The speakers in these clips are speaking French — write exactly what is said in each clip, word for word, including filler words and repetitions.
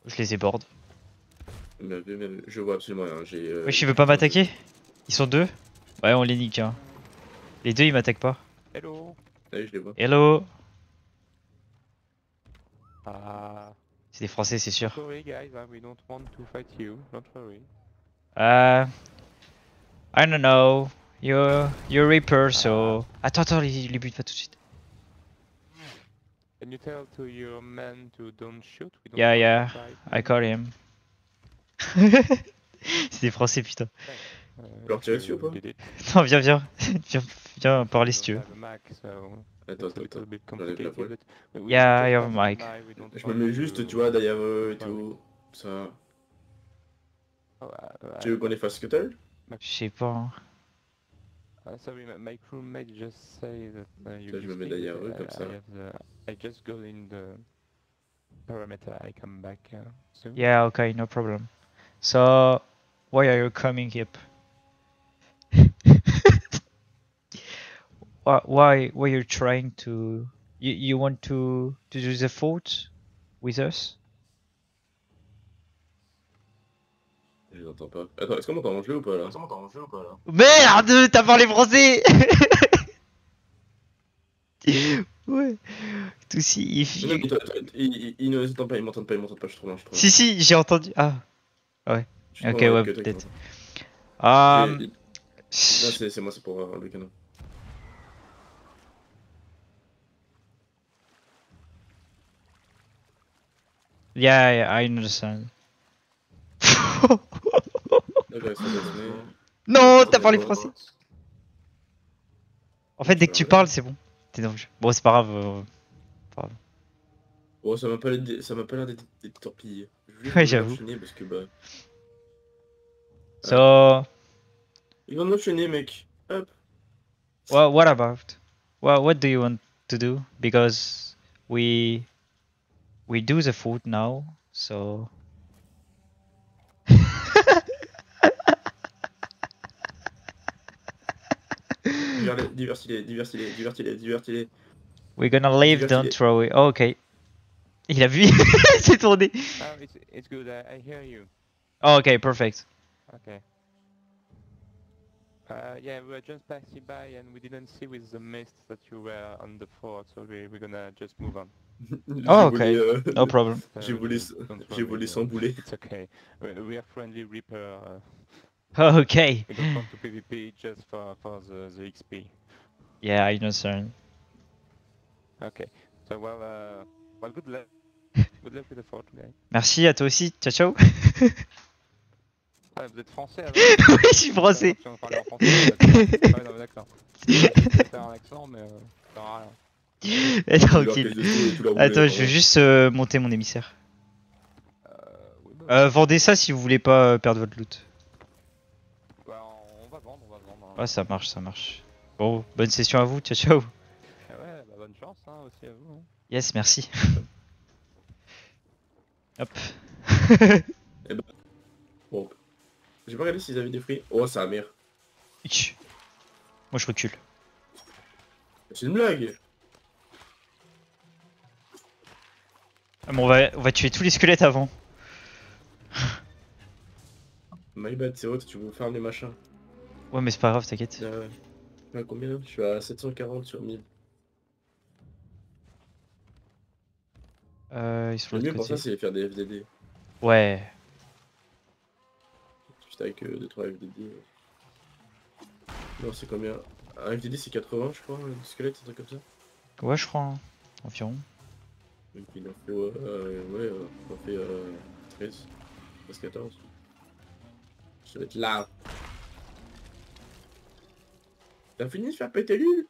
Je les ai board. Bien vu, bien vu. Je vois absolument rien. J'ai. Euh, Wesh, il veut pas m'attaquer? Ils sont deux? Ouais, on les nique, hein. Les deux, ils m'attaquent pas. Hello. Allez, je les vois. Hello. Ah. C'est des Français, c'est sûr. Don't worry, guys. uh, We don't want to fight you. Don't worry. Euh... I don't know. You're, you're Reaper, so... Attends, attends, les, les bute pas tout de suite. Can you tell to your men to don't shoot? We don't Yeah, want yeah. to fight I you. call him. C'est des Français, putain. Uh, leur if tirer you dessus ou pas? did it. Non, viens, viens. Viens, viens parler We si don't tu veux. have a Mac, so Attends, it's a attends, little attends. bit J'enlève la complicated, voile. but we- we Yeah, just I have a have a mic. mic, we don't Je me want mets to- juste, tu vois, derrière eux et Don't worry. tout. Ça. Oh, uh, Tu veux qu'on efface Scuttle? Je sais pas. Hein. Uh, sorry, my, my crewmate just say that uh, you Ça, je me mets speak, derrière but eux, comme I, ça. I, have the, I just go in the parameter. I come back uh, soon. Yeah, okay, no problem. So, why are you coming up? why, why, why you're trying to? You, you want to to do the fault with us? Je les entends pas. Attends, est-ce qu'on m'entend en jeu ou pas là? Est-ce qu'on m'entend en jeu ou pas là? Merde, t'as parlé français. Ouais. Tout si, if Non, you- mais toi, toi, il, il, il ne m'entend pas, il m'entend pas, il m'entend pas, je suis trop loin, je suis trop loin. Si, si, j'ai entendu. Ah, ouais. Je suis trop Ok, loin ouais, avec toi, peut-être. toi, Um, J'ai- Non, c'est c'est moi, c'est pour euh, le canon. yeah, yeah, I understand. D'accord, ils sont donnés. Non, Ils t'as sont parlé donnés. français. En fait, dès que tu parles, c'est bon. T'es dans le jeu. Bon, c'est pas grave. euh, pas grave. Bon, ça m'a pas l'air d'être- ça m'a pas l'air d'être d'être torpillé. Je voulais Ouais, vous j'avoue. enchaîner parce que bah. So, Ils vont enchaîner, mec. Hop. what, what about? What, what do you want to do? Because we we do the food now, so. Divertis-les, divertis-les, divertis-les, divertis-les, divertis-les. We're gonna leave, Divertis-les. don't throw it. Oh, ok. Il a vu, il s'est tourné. Oh, it's, it's good. I, I hear you. Oh, ok, perfect. Okay. Uh, yeah, we were just passing by and we didn't see with the mist that you were on the fort, so we, we're gonna just move on. J'ai Oh, volé, ok. euh, No problem. J'ai volé, Don't j'ai worry, volé uh, sans boulet. It's okay. We, we are friendly Reaper. Uh, Oh, ok. we don't want to PvP just for, for the, the X P. Yeah, I understand. Okay. So, well, uh, well, good luck. Good luck with the fort, guys. Merci à toi aussi. Ciao, ciao. Ah, vous êtes français alors? Oui, je suis français. Si on parlait en français, d'accord. Ouais, non, mais d'accord. Je vais faire un accent, mais euh, ça sert à rien. Eh, Leur tranquille. caisse de tout et tout leur boulet, Attends, je vais vraiment. juste euh, monter mon émissaire. Euh, oui, bah, Euh, vendez ça si vous voulez pas euh, perdre votre loot. bah, on va vendre, on va vendre. hein. Ouais, ça marche, ça marche. Bon, bonne session à vous. Ciao, ciao. Ah ouais, bah, bonne chance hein, aussi à vous. Hein. Yes, merci. Hop. Bon. J'ai pas regardé s'ils avaient des fruits. Oh, ça a mère. Itch. Moi, je recule. C'est une blague. Ah, bon, on va, on va tuer tous les squelettes avant. My bad, c'est autre, tu veux faire les machins. Ouais, mais c'est pas grave, t'inquiète. Euh, à combien? Je suis à sept cent quarante sur mille. Euh, ils sont Le de mieux l'autre pour ça, côté. c'est faire des F D D. Ouais. Juste avec deux trois F D D. Non, c'est combien? Un F D D, c'est quatre-vingts, je crois, un squelette, un truc comme ça. Ouais, je crois. Hein. Environ. Donc il en fait, ouais, euh, ouais euh, il en fait euh, treize, treize, quatorze. Je vais être là. T'as fini de faire péter l'île?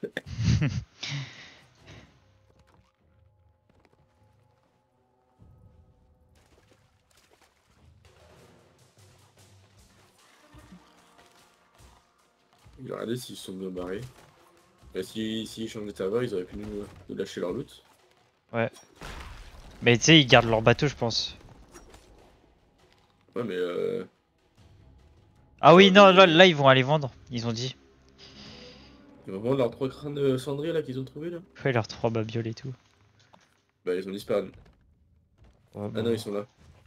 Il a regardé s'ils se sont bien barrés. Et s'ils si, si changent de serveur, ils auraient pu nous, nous lâcher leur loot. Ouais. Mais tu sais, ils gardent leur bateau, je pense. Ouais, mais euh. Ah oui, Ouais, non, mais- là, là, ils vont aller vendre. Ils ont dit. Ils vont vendre leurs trois crânes de cendrier là qu'ils ont trouvé là. Ouais, leurs trois babioles et tout. Bah, ils ont disparu. Ouais, Ah bon. non, ils sont là.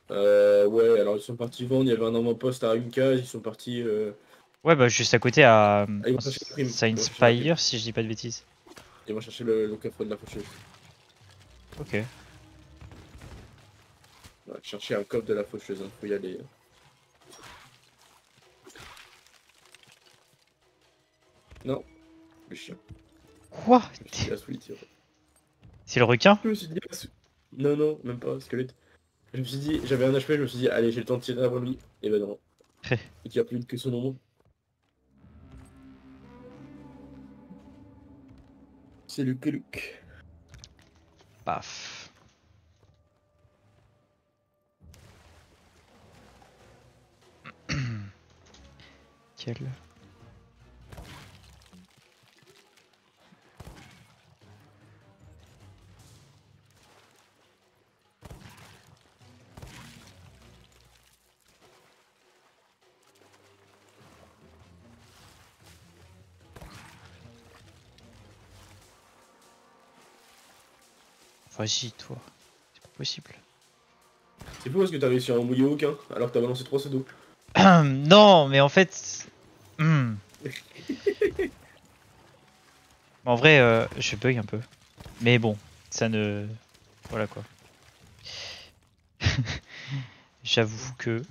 Euh, ouais, alors ils sont partis vendre, il y avait un avant-poste à une case, ils sont partis... Euh... Ouais, bah juste à côté à Ah, ils vont chercher la prime. ça Ils vont chercher la prime. Inspire, si je dis pas de bêtises. Ils vont chercher le, le coffre de la faucheuse. Ok. Ouais, chercher un coffre de la faucheuse, hein. Faut y aller. Non, le chien. Quoi? Je me suis dit, ah, sweet, C'est le requin? je me suis dit, ah, sweet. Non, non, même pas, squelette. Je me suis dit, j'avais un H P, je me suis dit, allez, j'ai le temps de tirer avant lui. Et ben non. Et qui a plus vite que son ombre. C'est le Kelouk. Paf. Quel... Vas-y, toi. C'est pas possible. C'est fou parce que t'as réussi à en mouiller aucun, alors que t'as balancé trois pseudos. Non, mais en fait... Hmm. En vrai, euh, je bug un peu. Mais bon, ça ne... Voilà quoi. J'avoue que...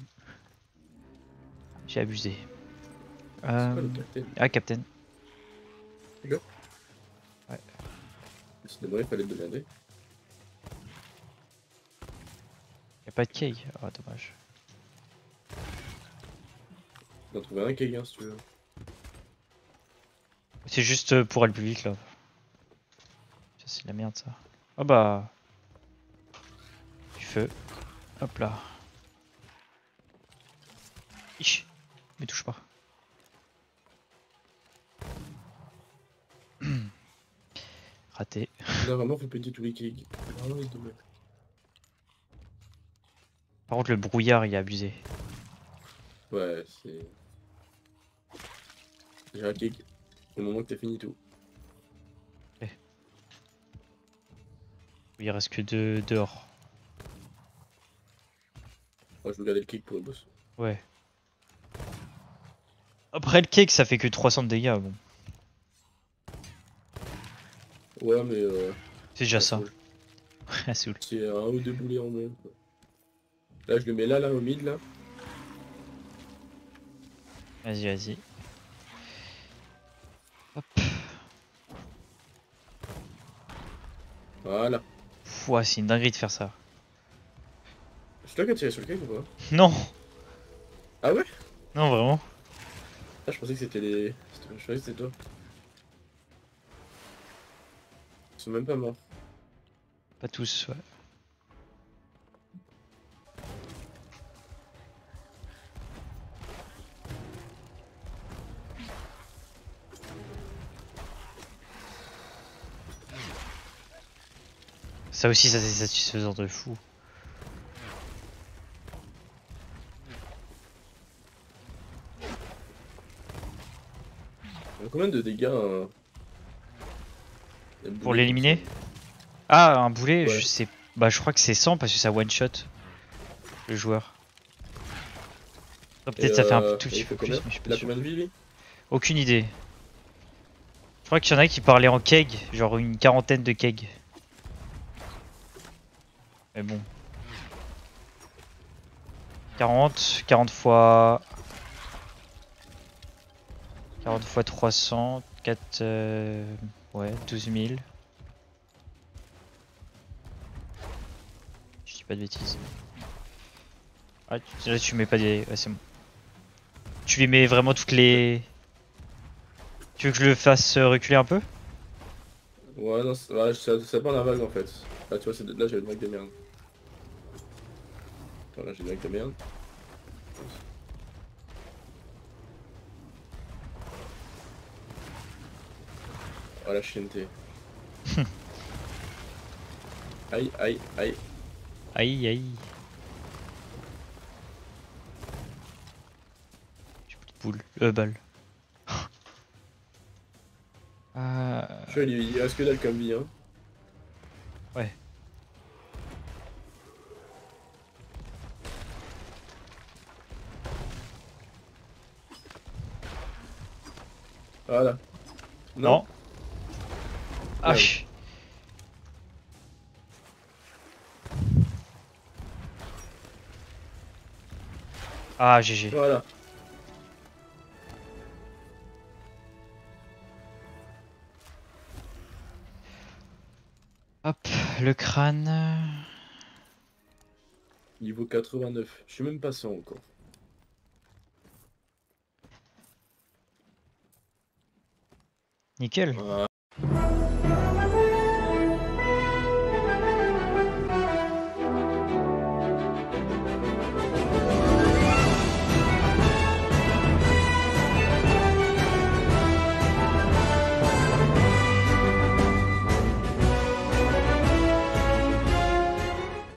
J'ai abusé. C'est Euh... pas le capitaine. Ah, Captain. D'accord. Ouais. Décidément, il fallait te demander. Y'a pas de keg. Ah, dommage. On a trouvé un Kegan si tu veux. C'est juste pour aller plus vite là. Ça c'est de la merde ça. Oh bah... Du feu. Hop là. Ich. Me touche pas. Raté. Là, vraiment, faut péter tous les kegs. Vraiment, les deux mecs. Par contre le brouillard il est abusé. Ouais, c'est... J'ai un keg. C'est le moment que t'as fini tout. Il reste que deux dehors. Moi, je veux garder le keg pour le boss. Ouais. Après le cake ça fait que trois cents de dégâts bon. Ouais, mais euh... C'est déjà ça ça. saoule. Ah saoul. C'est un ou deux boulets en moins. Quoi. Là, je le mets là, là, au mid, là. Vas-y, vas-y. Hop. Voilà. Ouah, c'est une dinguerie de faire ça. C'est toi qui as tiré sur le keg ou pas? Non. Ah ouais? Non, vraiment. Ah, je pensais que c'était les... Je pensais que c'était toi. Ils sont même pas morts. Pas tous, ouais. Ça aussi, ça c'est satisfaisant de fou. Il y a combien de dégâts un... un Pour boulet l'éliminer? comme ça? Ah, un boulet, Ouais. je sais. Bah, je crois que c'est cent parce que ça one shot le joueur. Peut-être Et ça fait un euh, tout et petit il peu fait plus, combien? mais je suis Il pas a sûr. combien de vie, lui? Aucune idée. Je crois qu'il y en a qui parlaient en keg, genre une quarantaine de kegs. Mais bon. quarante, quarante fois... quarante fois trois cents, quatre... Euh... Ouais, douze mille. Je dis pas de bêtises. Ah, tu- là tu mets pas des... Ouais, c'est bon. Tu les mets vraiment toutes les... Tu veux que je le fasse euh, reculer un peu? Ouais, non, c'est- ouais, ça, ça part la vague en fait. Là, tu vois, c'est de- là j'ai une vague de merde. Voilà, j'ai une vague de merde. Oh la chienneté. Aïe, aïe, aïe. Aïe aïe. J'ai plus de boule. Euh, balle. euh... Je suis il il reste que dalle comme vie, hein. Ouais. Voilà. Non. Ah, Ouais. ch- ah, G G. Voilà. Hop, le crâne. Niveau quatre-vingt-neuf. Je suis même pas cent encore. Nickel. Voilà.